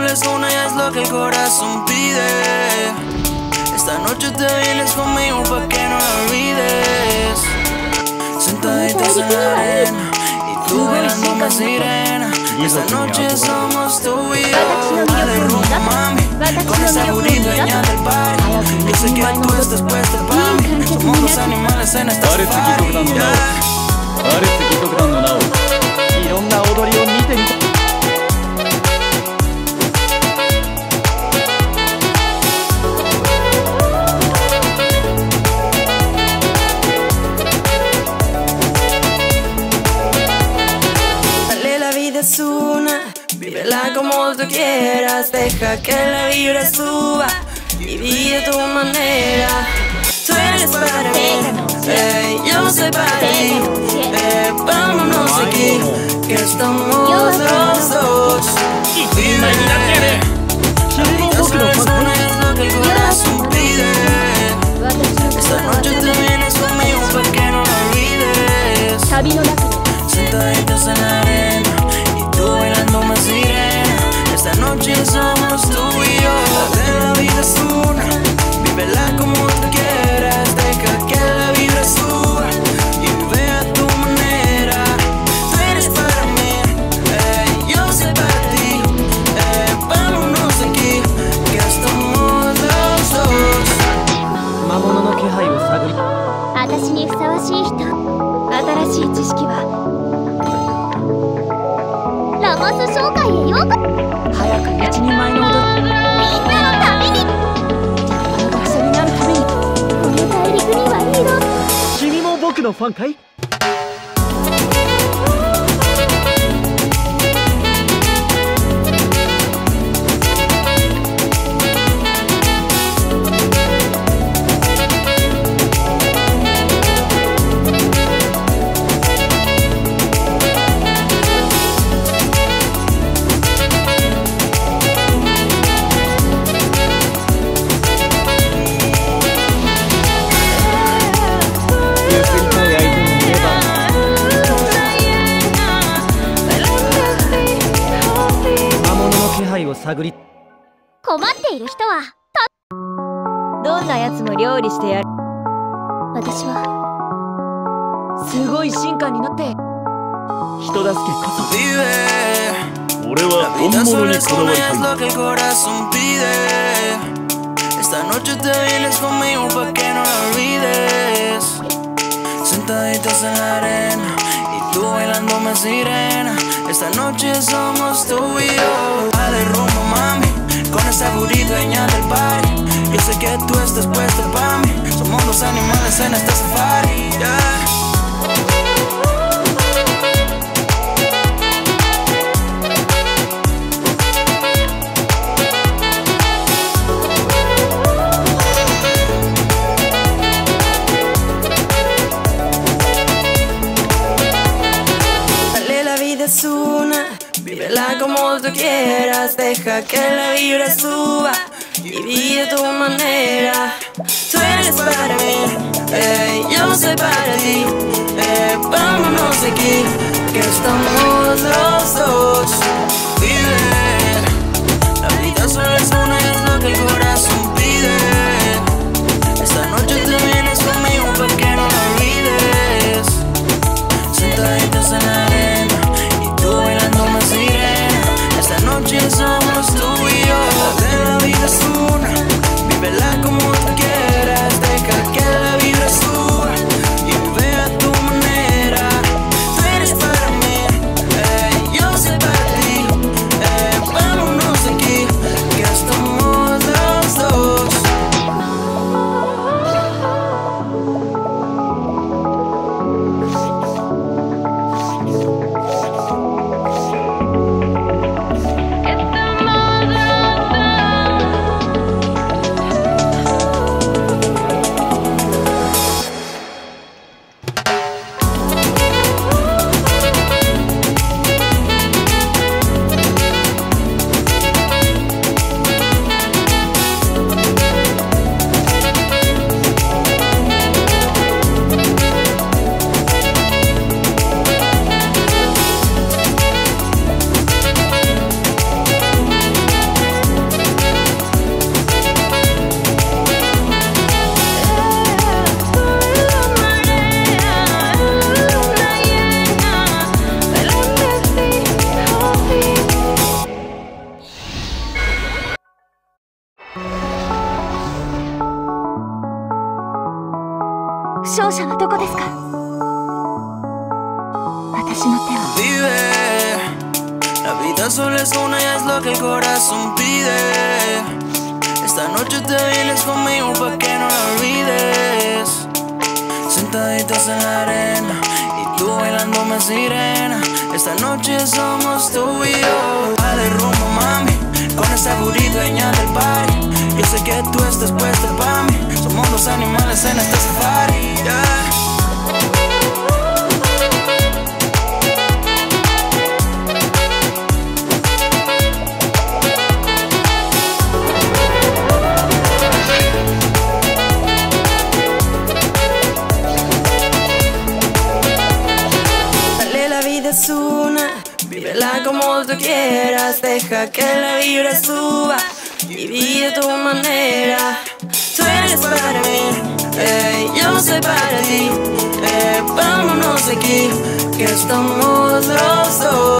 es una y es lo que el corazón pide. Esta noche te vienes conmigo pa' que no la olvides. Sentaditos en la arena y tú bailando más sirena. Esta noche somos tú y yo. Dale rumbo, mami, con esa booty dueña del party. Yo sé que tú estás puesta pa' mí. Somos los animales en esta safari. いろんな踊りを見てみた。Dale, la vida es una, vívela como tú quieras, deja que la vibra suba y vive a tu manera. Tú eres para mí, yo soy para ti. Vámonos aquí, que estamos los dos. Vive, ya sabes, una es lo que el corazón pide. Esta noche te vienes conmigo pa' que no la olvides. Sentaditos en la arena y tú bailando más sirena. Esta noche somos tú y yo. La vida es una, vívela como tú quieras, deja que la vibra suba y vive a tu manera. Tú eres para mí, yo soy para ti. Vámonos aquí, que estamos los dos. 魔物の気配を探り。私にふさわしい人、新しい知識はラマス商会へようこ。早く一人前の踊り。みんなのために。あの学者になるために。この大陸にはいいの。君も僕のファンかい？探り。困っている人はどんなやつも料理してやる。私はすごい進化になって人助けこそ。俺は本物にこだわりたい。Esta noche te vienes conmigo pa' que no la olvides. Sentaditos en la arena y tú bailando más sirena. Esta noche somos tú y yo. Dale rumbo, mami, con esa booty dueña del party. Yo sé que tú estás puesta pa' mí. Somos los animales en esta safari, yeah. Es una, vívela como tú quieras, deja que la vibra suba y vive a tu manera. Tú eres para mí, yo soy para ti. Vámonos aquí, que estamos los dos. Vive, la vida solo es una y es lo que el corazón pide. Esta noche te vienes conmigo pa' que no la olvides. Sentaditos en la arena, bailando más sirena. Esta noche somos tú y yo. La vida es una, vívela como tú quieras, deja que la vibra suba y vive a tu manera. Tú eres para mí, yo soy para ti. 勝者はどこですか？私の手は。 Vive, la vida solo es una y es lo que el corazón pide. Esta noche te vienes conmigo pa' que no la olvides. Sentaditos en la arena y tú bailándome sirena. Esta noche somos tú y yo. Dale rumbo, mami, con esa gurita dueña del party. Yo sé que tú estás puesta pa' mí. Somos dos animales en este safari, yeah. Es una, vívela como tú quieras, deja que la vibra suba y vive tu manera. Tú eres para mí, yo soy para ti, vámonos de aquí, que estamos los dos.